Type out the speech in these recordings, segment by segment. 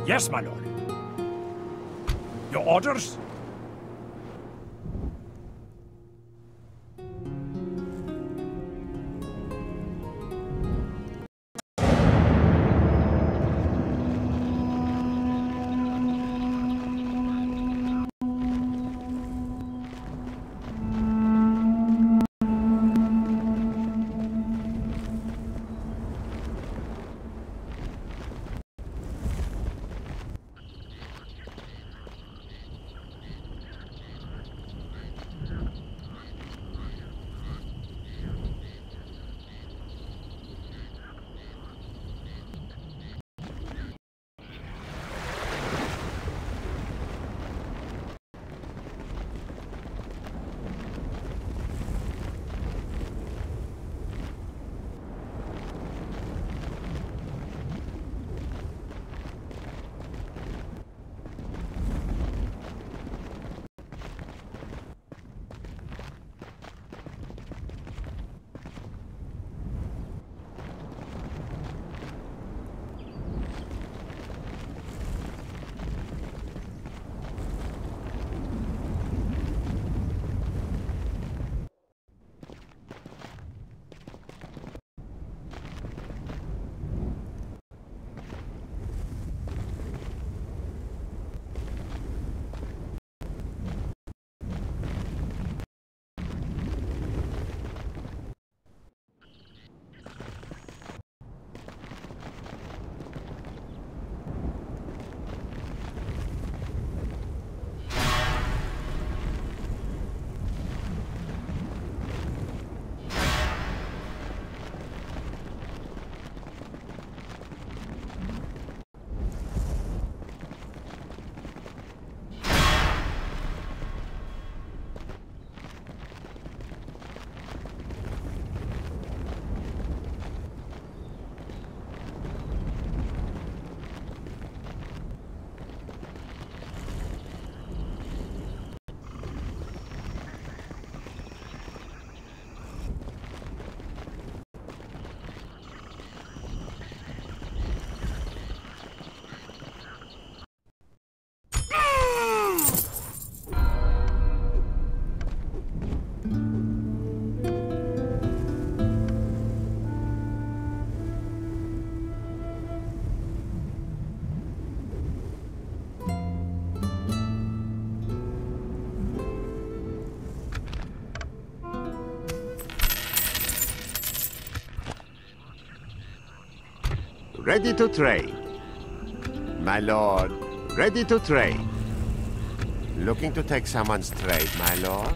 Yes, my lord. Your orders? Ready to trade. My lord, ready to trade. Looking to take someone's trade, my lord?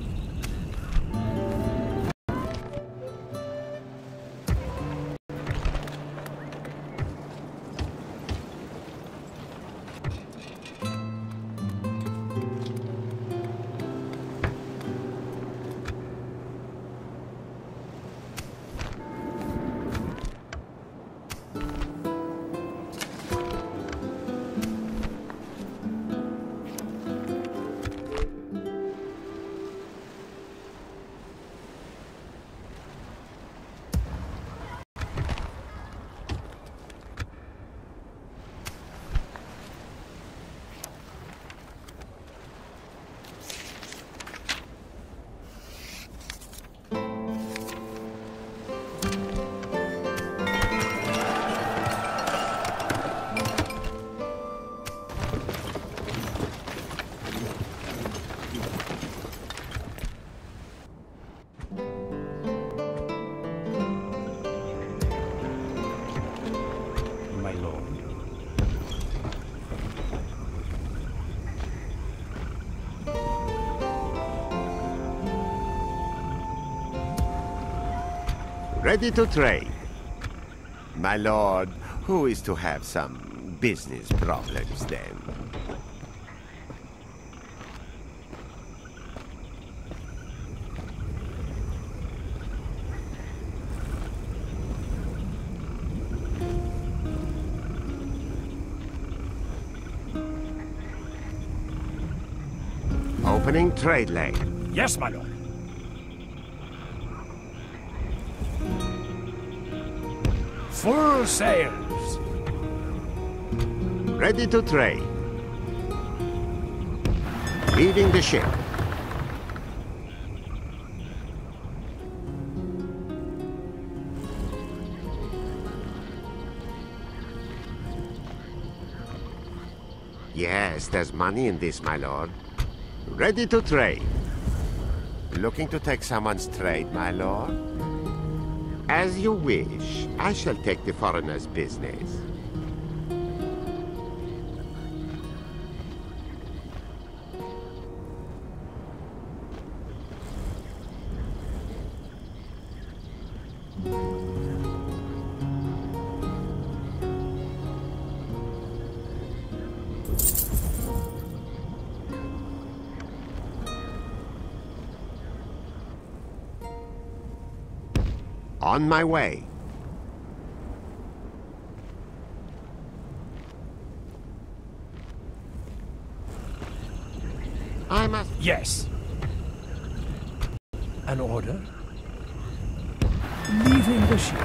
Ready to trade. My lord, who is to have some business problems then? Opening trade lane. Yes, my lord. Full sails. Ready to trade. Leaving the ship. Yes, there's money in this, my lord. Ready to trade. Looking to take someone's trade, my lord? As you wish. I shall take the foreigner's business. On my way. I must... Yes. An order? Leaving the ship.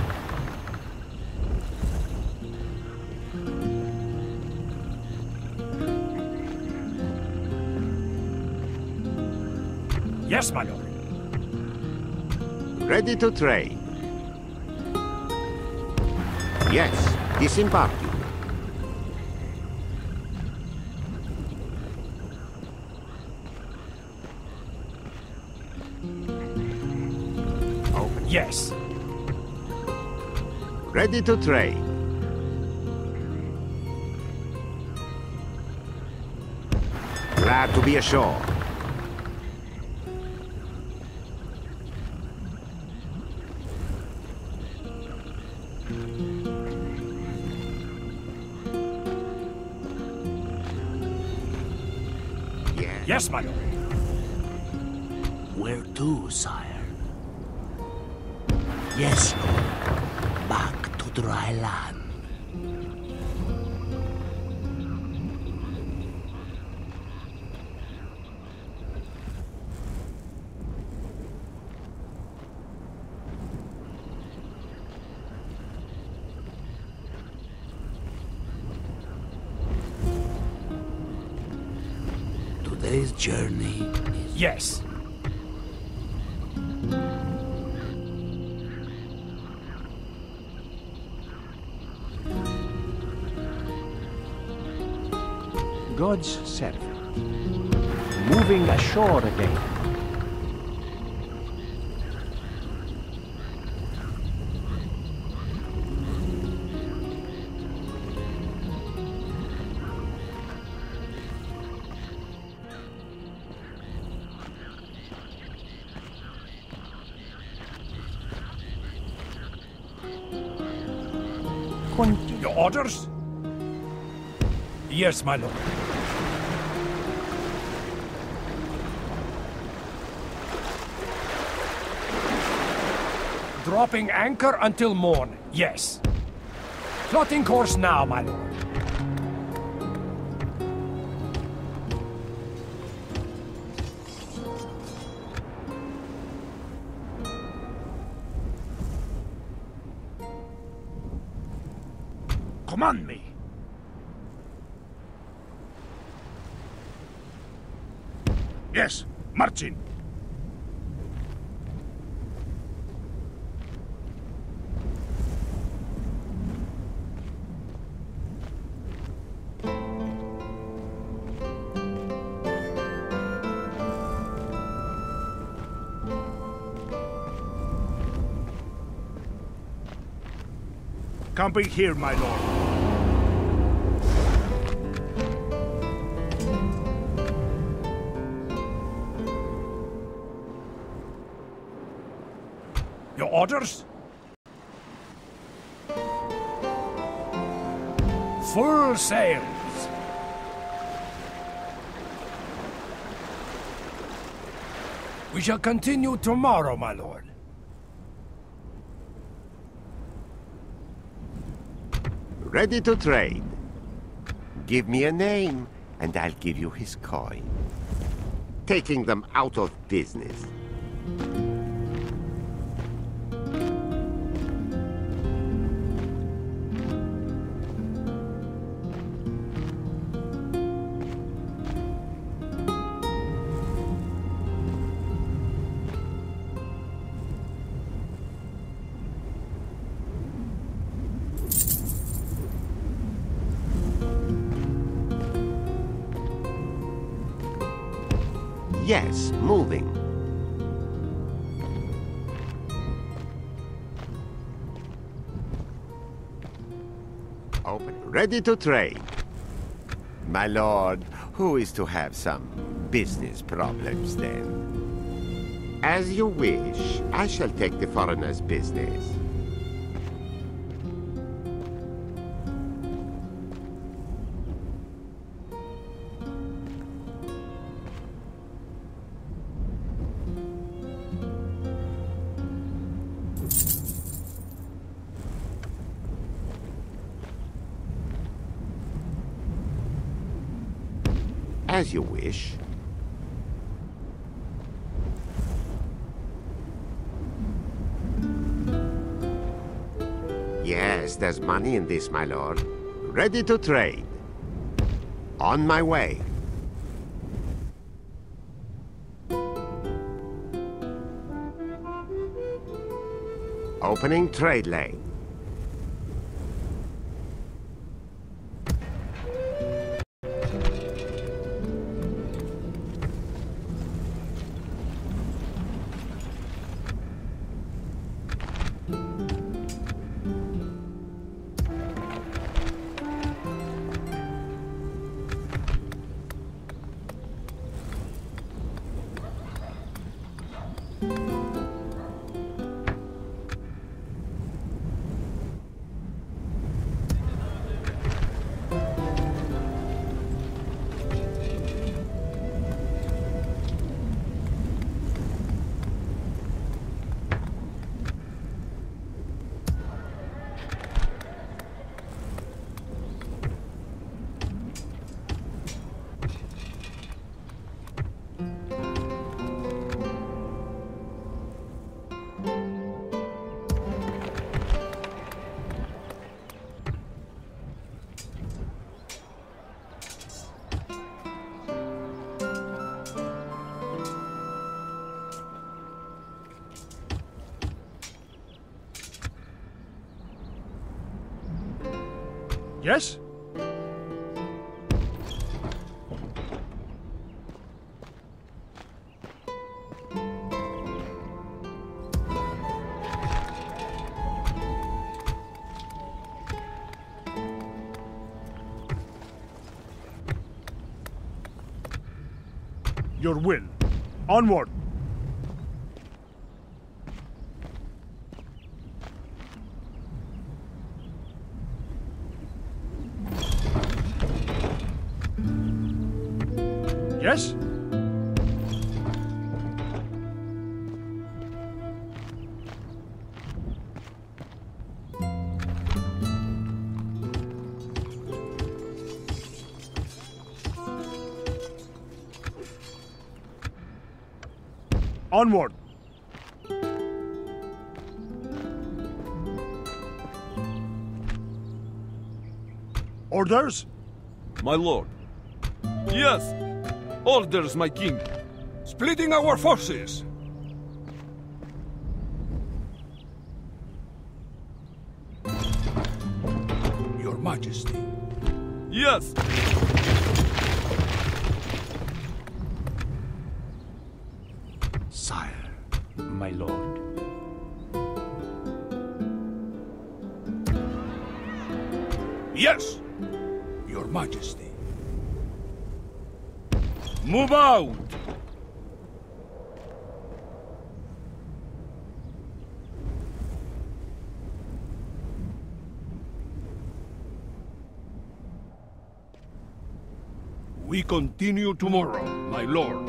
Yes, my lord. Ready to trade. Yes, disembarking. Open. Yes. Ready to trade. Glad to be ashore. Yes, my lord. Where to, sire? Yes, lord. Back to dry land. Today's journey is... Yes. God's servant. Moving ashore again. Your orders? Yes, my lord. Dropping anchor until morn, yes. Plotting course now, my lord. Command me. Yes, marching. Camping here, my lord. Your orders? Full sails. We shall continue tomorrow, my lord. Ready to trade. Give me a name, and I'll give you his coin. Taking them out of business. Yes, moving. Open. Ready to trade. My lord, who is to have some business problems then? As you wish, I shall take the foreigner's business. As you wish. Yes, there's money in this, my lord. Ready to trade. On my way. Opening trade lane. Yes? Your will. Onward! Yes? Onward! Orders? My lord. Yes! Orders, my king! Splitting our forces! Your Majesty. Yes! Sire, my lord. Yes! Your Majesty. Move out! We continue tomorrow, my lord.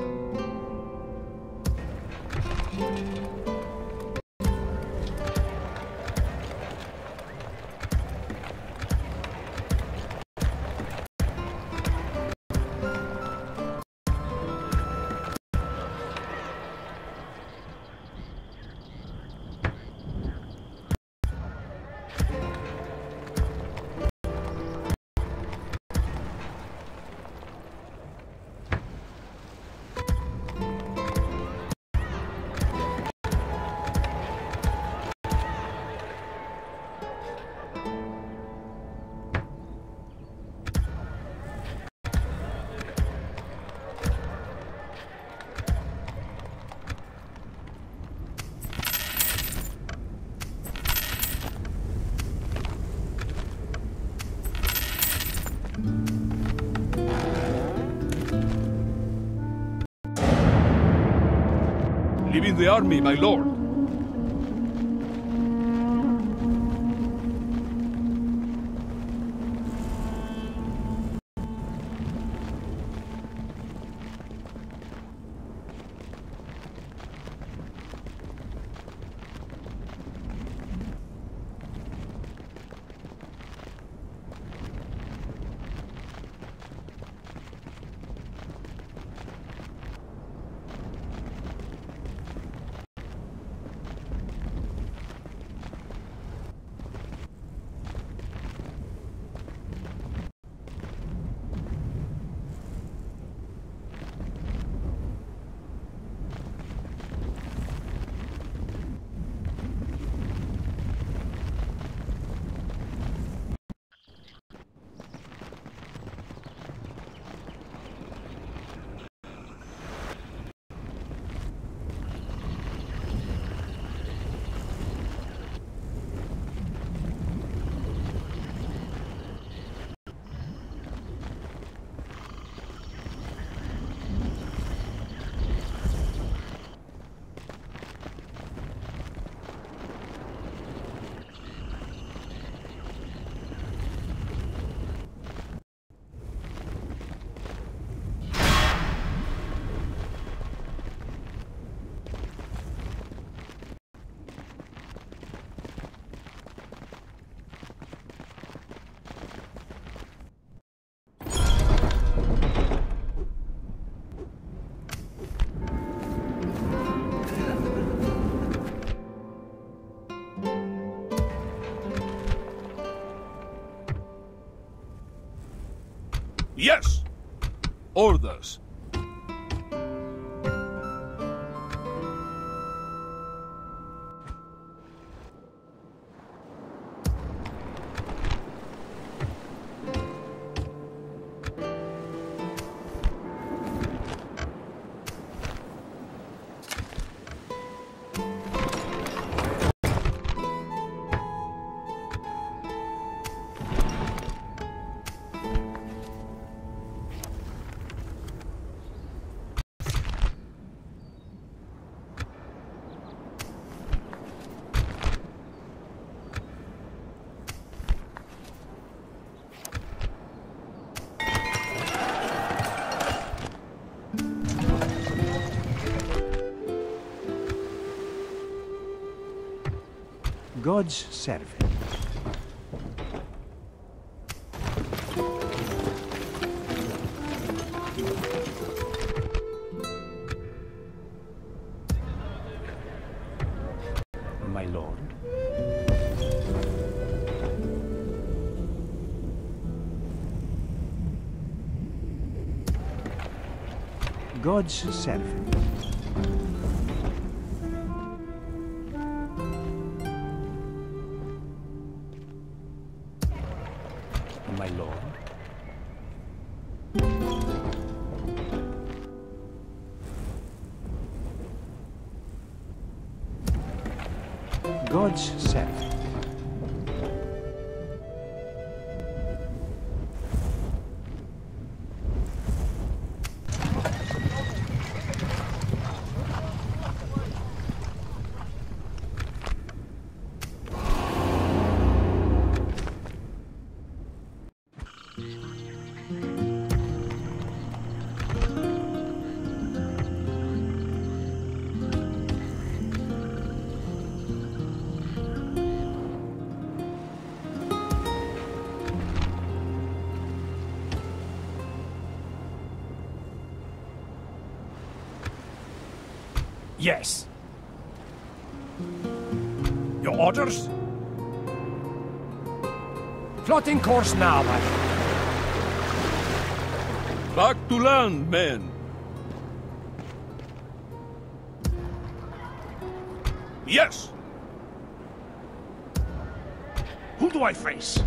Leaving the army, my lord. Yes! Orders. God's servant. My lord. God's servant. My lord. God's servant. Yes. Your orders? Plotting course now, my lord. Back to land, men. Yes. Who do I face?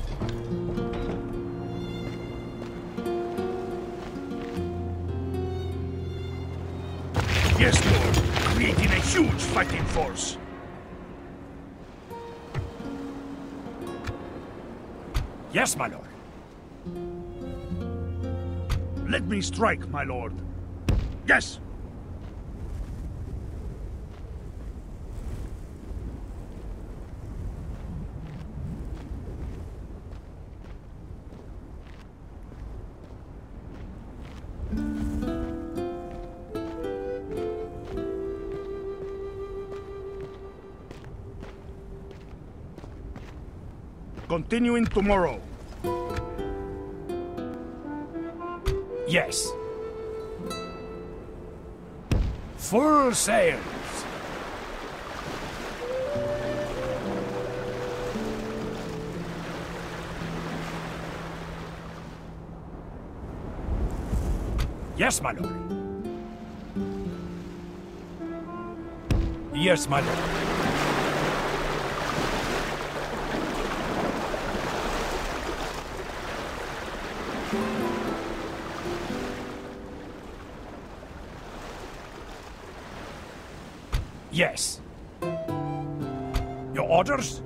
Yes, Lord. Creating a huge fighting force. Yes, my lord. Let me strike, my lord. Yes. continuing tomorrow. Yes. Full sails. Yes, my lord. Yes, my lord. Yes. Your orders?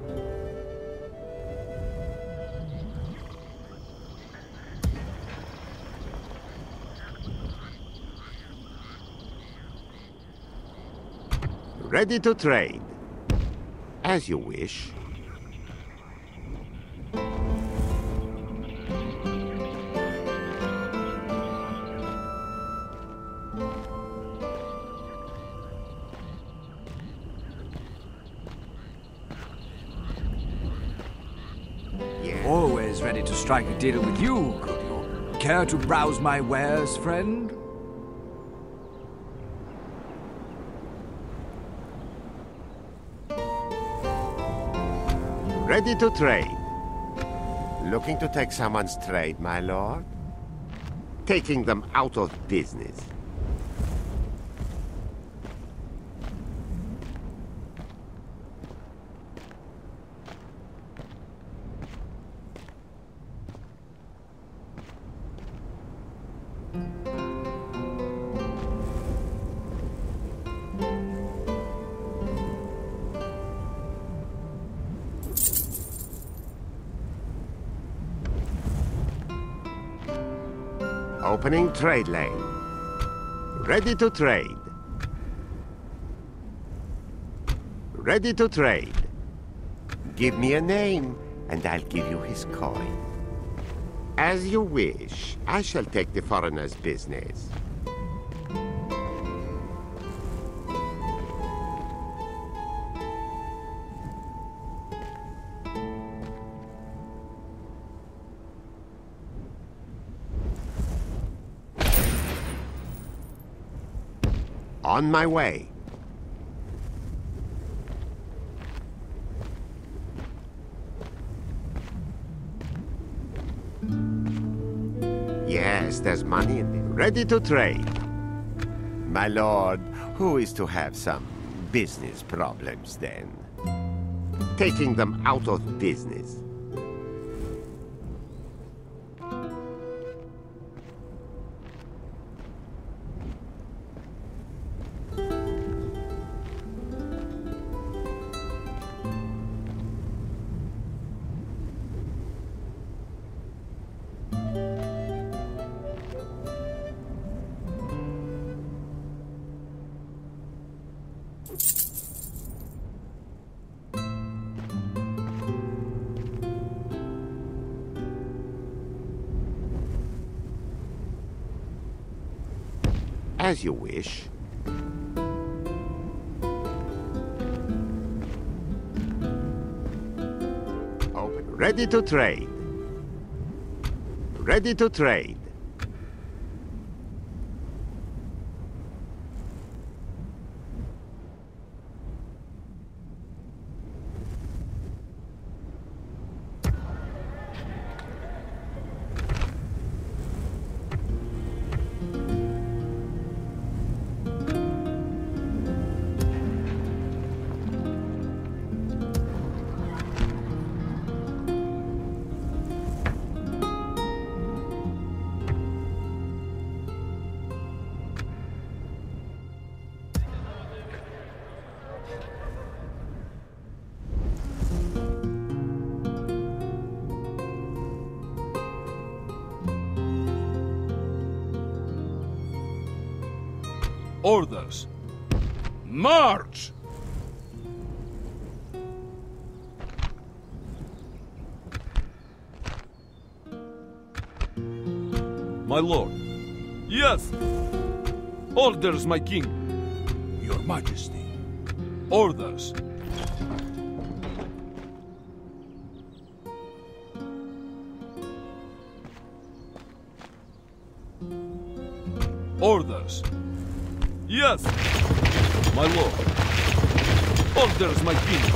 Ready to trade. As you wish. Always ready to strike a deal with you, could you? Care to browse my wares, friend? Ready to trade. Looking to take someone's trade, my lord? Taking them out of business. Opening trade lane. Ready to trade. Ready to trade. Give me a name, and I'll give you his coin. As you wish. I shall take the foreigner's business. On my way. Yes, there's money in there. Ready to trade. My lord, who is to have some business problems then? Taking them out of business. As you wish. Open. Ready to trade. Ready to trade. Orders. March! My lord. Yes! Orders, my king. Your Majesty. Orders. Orders. Yes, my lord. Orders, my king.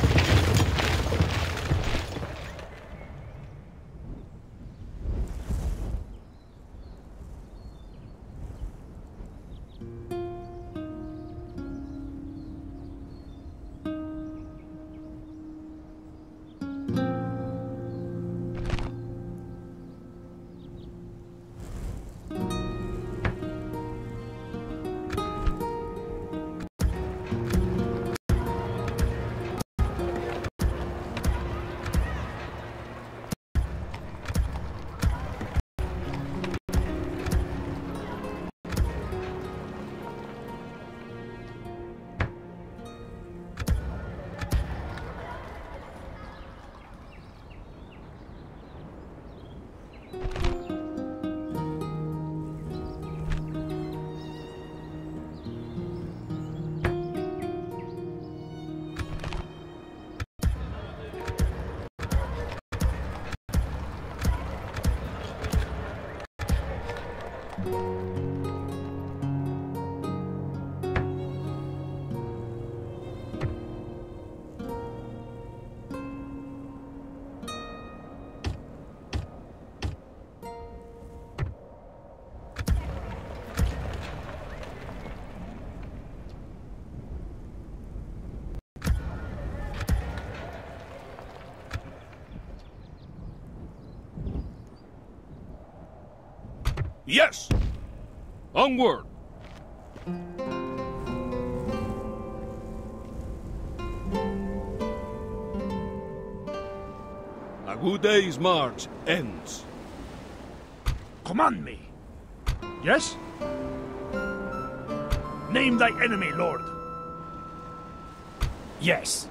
Yes! Onward! A good day's march ends. Command me. Yes? Name thy enemy, Lord. Yes.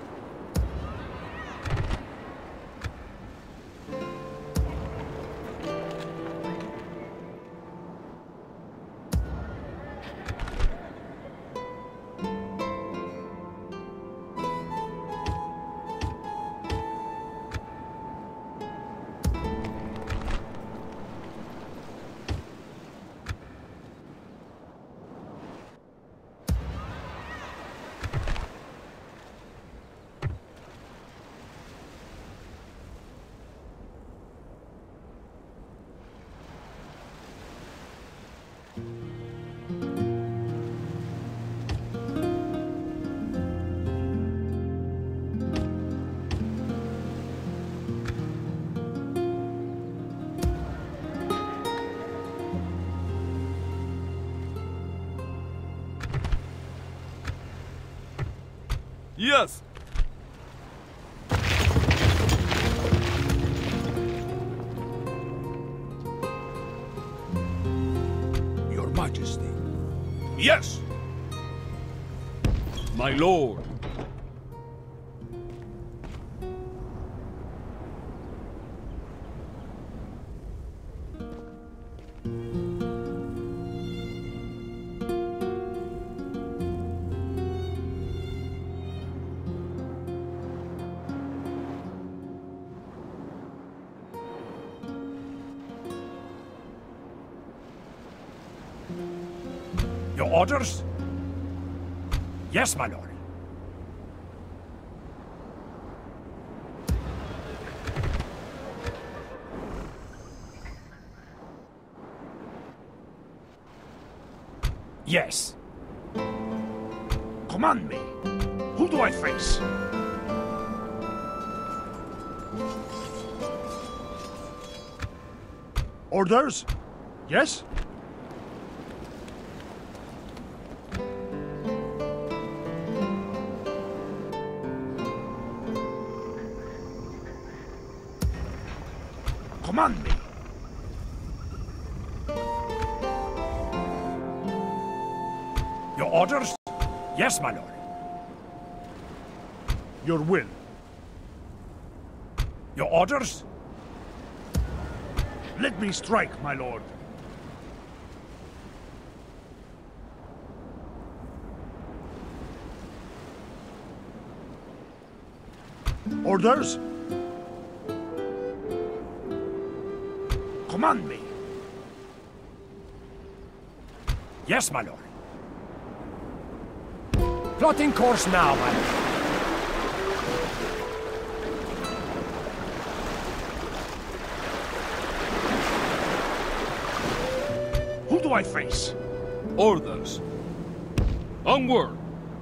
Yes! Your Majesty. Yes! My lord. Your orders? Yes, my lord. Yes. Command me. Who do I face? Orders? Yes? Command me. Your orders? Yes, my lord. Your will. Your orders? Let me strike, my lord. Orders? Command me. Yes, my lord. Plotting course now, my lord. Who do I face? Orders. Onward!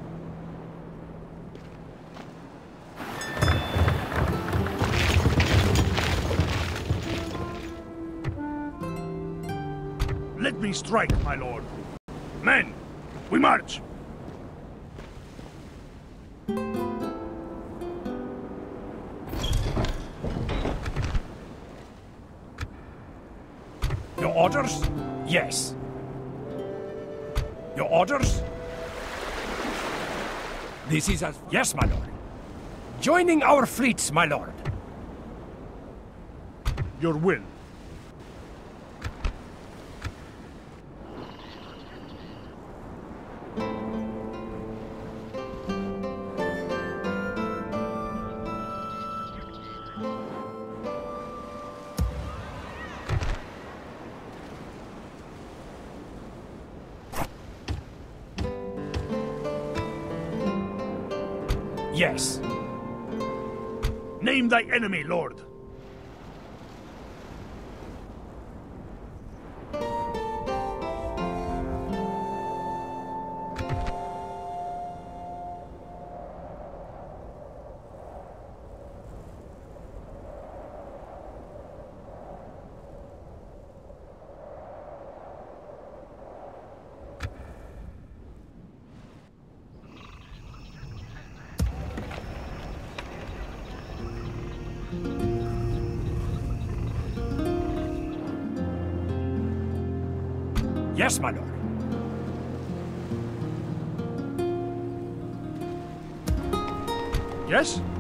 Let me strike, my lord. Men, we march! Your orders? Yes. Your orders? This is as... Yes, my lord. Joining our fleets, my lord. Your will. Yes. Name thy enemy, lord. Yes, my lord. Yes?